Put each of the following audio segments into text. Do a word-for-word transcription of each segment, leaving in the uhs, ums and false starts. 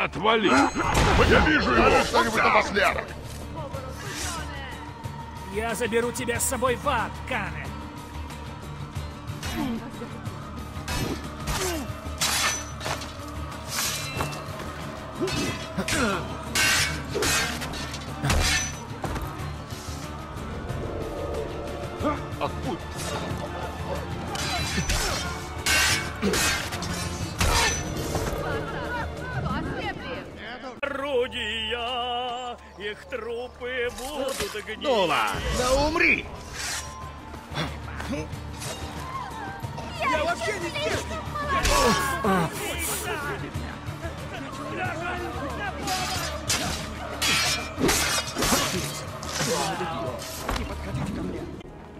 Отвали! Я вижу его! Что-нибудь напоследок! Я заберу тебя с собой в ад, Кане! Отпусти! Орудия, их трупы будут гнить. Ну ладно, да умри! Я вообще не здешний! Не подходите ко мне!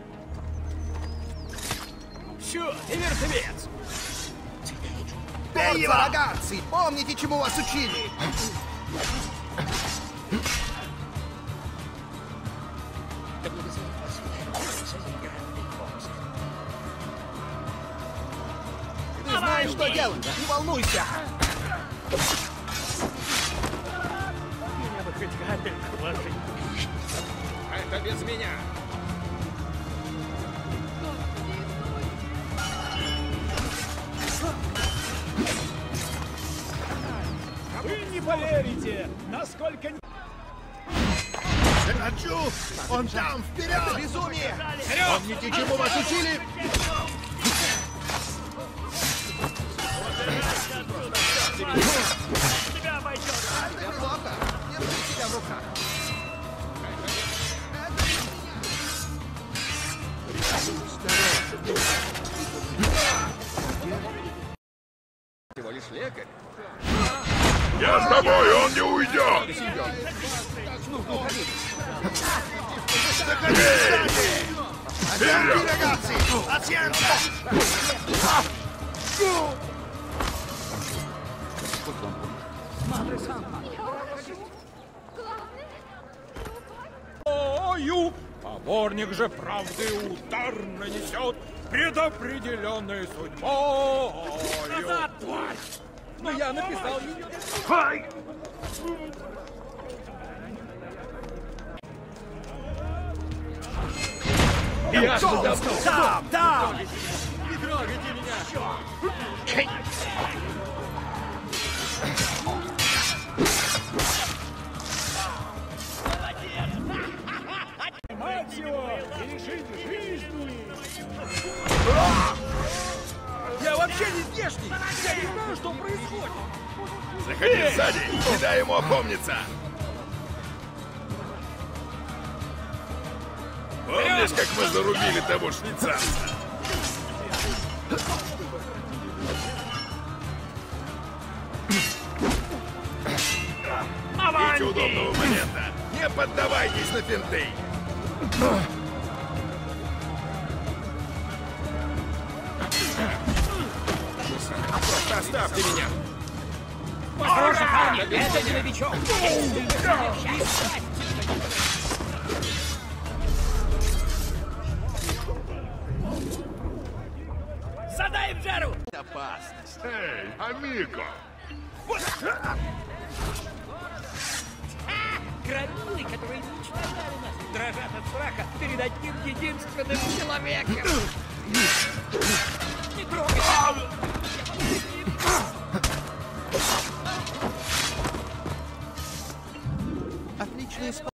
Чё, и мертвец! Бей его, рогатцы! Помните, чему вас учили! Ты знаешь, что делать! Не волнуйся! Меня бы хоть капельку ложить. Это без меня! Вы не поверите, насколько... Хочу! Он там, вперед! Это безумие! Помните, чему вас учили? Тебя пойдет! Неплохо! Держи себя в руках! Всего лишь лекарь. Я с тобой, он не уйдет! Avanti, ragazzi! Pazienza! Ою! Поборник же правды удар нанесет предопределенной судьбой. Назад, тварь! Но я написал ее. Ай! Я же достал! Там, там! Не трогайте меня! Мать его! Пережить жизни! Я вообще не здешний! Я не знаю, что происходит! Заходи сзади, не дай ему опомниться! Помнишь, как мы зарубили того швейцарца? Ждите удобного момента! Не поддавайтесь на финты! Просто оставьте меня! Осторожно, парни! Это не новичок! Задай им жару! Опасность! Эй, амиго! Громилы, которые лично знали нас, дрожат от страха перед одним единственным человеком! Не трогай! Отличный способ.